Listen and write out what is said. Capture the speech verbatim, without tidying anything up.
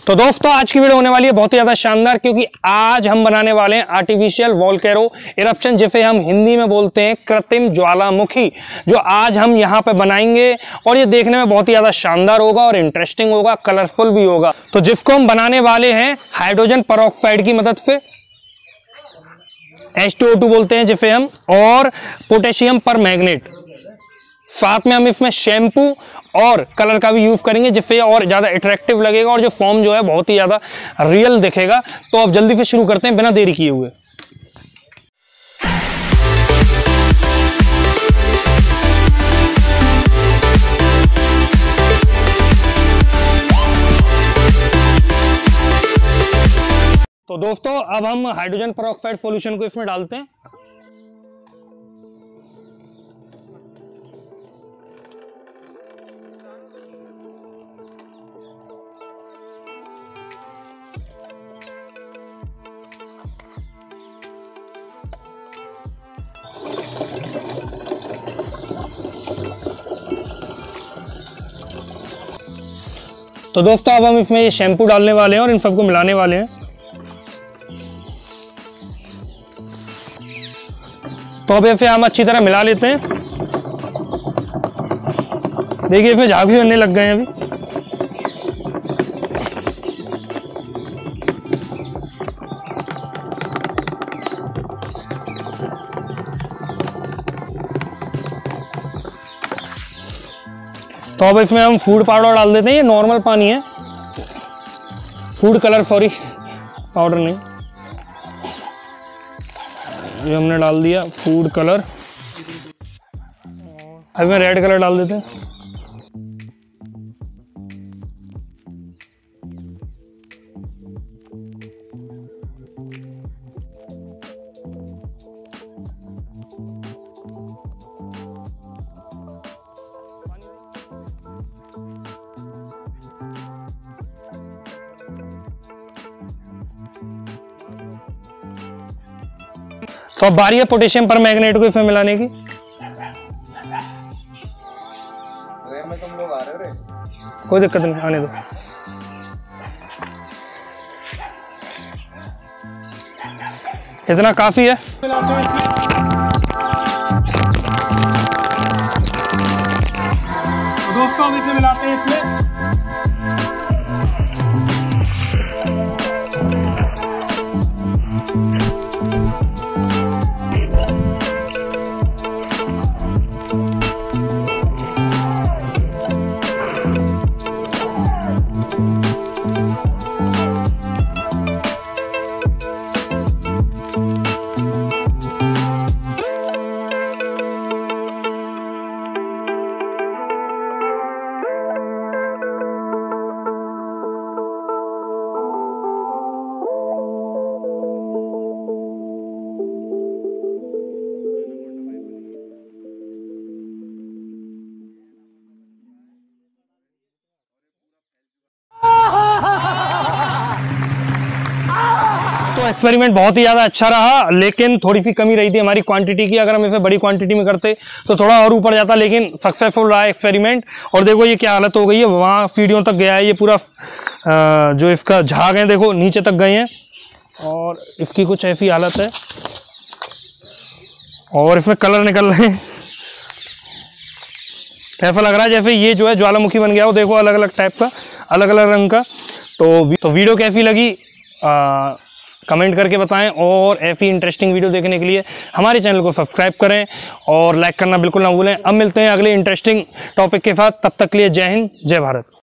तो दोस्तों आज की वीडियो होने वाली है बहुत ही ज्यादा शानदार, क्योंकि आज हम बनाने वाले हैं आर्टिफिशियल वोल्केनो इरप्शन, जिसे हम हिंदी में बोलते हैं कृत्रिम ज्वालामुखी, जो आज हम यहाँ पे बनाएंगे। और ये देखने में बहुत ही ज्यादा शानदार होगा और इंटरेस्टिंग होगा, कलरफुल भी होगा। तो जिसको हम बनाने वाले हैं हाइड्रोजन पेरोक्साइड की मदद से, एच टू ओ टू बोलते हैं जिसे हम, और पोटेशियम परमैंगनेट। साथ में हम इसमें शैम्पू और कलर का भी यूज करेंगे, जिससे और ज्यादा अट्रैक्टिव लगेगा और जो फॉर्म जो है बहुत ही ज्यादा रियल दिखेगा। तो अब जल्दी से शुरू करते हैं बिना देरी किए हुए। तो दोस्तों अब हम हाइड्रोजन पेरोक्साइड सॉल्यूशन को इसमें डालते हैं। तो दोस्तों अब हम इसमें ये शैम्पू डालने वाले हैं और इन सबको मिलाने वाले हैं। तो अब इसे हम अच्छी तरह मिला लेते हैं। देखिए इसमें झाग भी बनने लग गए हैं अभी। तो अब इसमें हम फूड पाउडर डाल देते हैं। ये नॉर्मल पानी है, फूड कलर, सॉरी पाउडर नहीं, ये हमने डाल दिया फूड कलर। अब इसमें रेड कलर डाल देते हैं। तो अब बारी है पोटेशियम परमैंगनेट को इसमें मिलाने की। में तुम लोग आ रहे हो रे? कोई दिक्कत नहीं, आने दो। इतना काफी है। दोस्तों हम इसे मिलाते हैं इसमें। तो एक्सपेरिमेंट बहुत ही ज़्यादा अच्छा रहा, लेकिन थोड़ी सी कमी रही थी हमारी क्वांटिटी की। अगर हम इसे बड़ी क्वांटिटी में करते तो थोड़ा और ऊपर जाता, लेकिन सक्सेसफुल रहा एक्सपेरिमेंट। और देखो ये क्या हालत हो गई है, वहाँ सीढ़ियों तक गया है ये पूरा, जो इसका झाग है देखो नीचे तक गए हैं, और इसकी कुछ ऐसी हालत है। और इसमें कलर निकल रहे हैं, ऐसा लग रहा है जैसे ये जो है ज्वालामुखी बन गया हो। देखो अलग अलग टाइप का, अलग अलग रंग का। तो, तो वीडियो कैसी लगी आ, कमेंट करके बताएं, और ऐसी इंटरेस्टिंग वीडियो देखने के लिए हमारे चैनल को सब्सक्राइब करें और लाइक करना बिल्कुल ना भूलें। अब मिलते हैं अगले इंटरेस्टिंग टॉपिक के साथ, तब तक के लिए जय हिंद, जय भारत।